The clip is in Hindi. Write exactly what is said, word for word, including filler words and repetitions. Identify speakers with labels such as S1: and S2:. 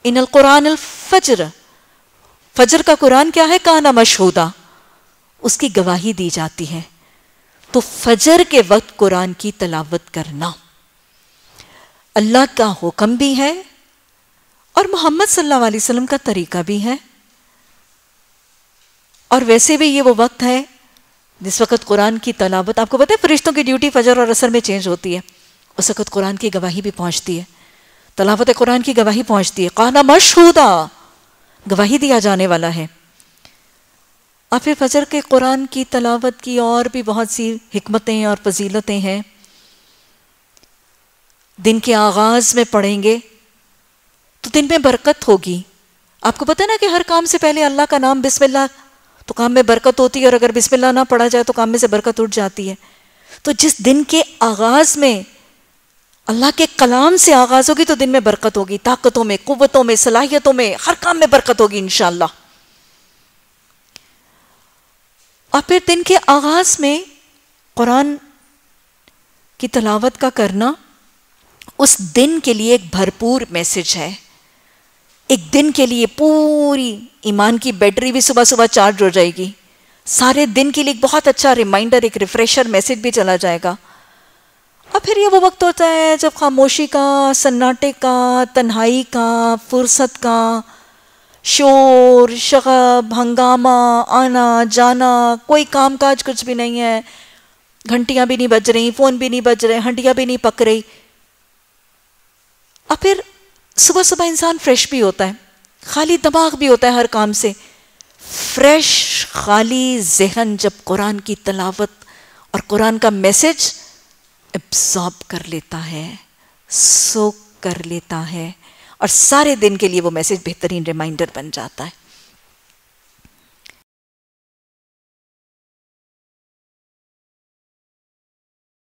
S1: इनल कुरान अल फजर, फजर का कुरान क्या है? काना मशहूदा, उसकी गवाही दी जाती है। तो फजर के वक्त कुरान की तलावत करना अल्लाह का हुक्म भी है और मोहम्मद सल्लल्लाहु अलैहि वसल्लम का तरीका भी है। और वैसे भी ये वो वक्त है जिस वक्त कुरान की तलावत, आपको पता है फरिश्तों की ड्यूटी फजर और असर में चेंज होती है, उस वक्त कुरान की गवाही भी पहुंचती है, तलावत कुरान की गवाही पहुंचती है। काना मशहूदा, गवाही दिया जाने वाला है। और फिर फजर के कुरान की तलावत की और भी बहुत सी हिकमतें और फजीलतें हैं। दिन के आगाज में पढ़ेंगे तो दिन में बरकत होगी। आपको पता है ना कि हर काम से पहले अल्लाह का नाम, बिस्मिल्लाह, तो काम में बरकत होती है, और अगर बिस्मिल्लाह ना पढ़ा जाए तो काम में से बरकत उठ जाती है। तो जिस दिन के आगाज में अल्लाह के कलाम से आगाज होगी तो दिन में बरकत होगी, ताकतों में, कुव्वतों में, सलाहियतों में, हर काम में बरकत होगी इंशाअल्लाह। और फिर दिन के आगाज में कुरान की तलावत का करना उस दिन के लिए एक भरपूर मैसेज है। एक दिन के लिए पूरी ईमान की बैटरी भी सुबह सुबह चार्ज हो जाएगी, सारे दिन के लिए एक बहुत अच्छा रिमाइंडर, एक रिफ्रेशर मैसेज भी चला जाएगा। और फिर ये वो वक्त होता है जब खामोशी का, सन्नाटे का, तन्हाई का, फुर्सत का, शोर शगब, हंगामा, आना जाना, कोई काम काज कुछ भी नहीं है, घंटियां भी नहीं बज रही, फोन भी नहीं बज रहे, हंडियां भी नहीं पक रही। और फिर सुबह सुबह इंसान फ्रेश भी होता है, खाली दिमाग भी होता है हर काम से। फ्रेश खाली जहन जब कुरान की तलावत और कुरान का मैसेज एब्सॉर्ब कर लेता है, सोक कर लेता है, और सारे दिन के लिए वो मैसेज बेहतरीन रिमाइंडर बन जाता है।